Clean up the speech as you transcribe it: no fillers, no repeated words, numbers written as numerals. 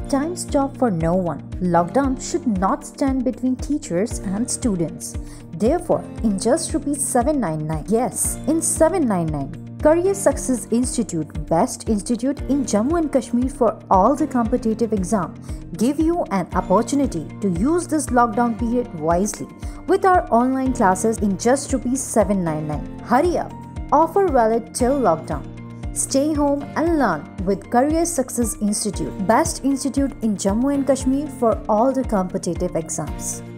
Time stop for no one. Lockdown should not stand between teachers and students. Therefore, in just Rs 799, yes, in 799, Career Success Institute, best institute in Jammu and Kashmir for all the competitive exam, give you an opportunity to use this lockdown period wisely with our online classes in just Rs 799. Hurry up! Offer valid till lockdown. Stay home and learn with Career Success Institute, best institute in Jammu and Kashmir for all the competitive exams.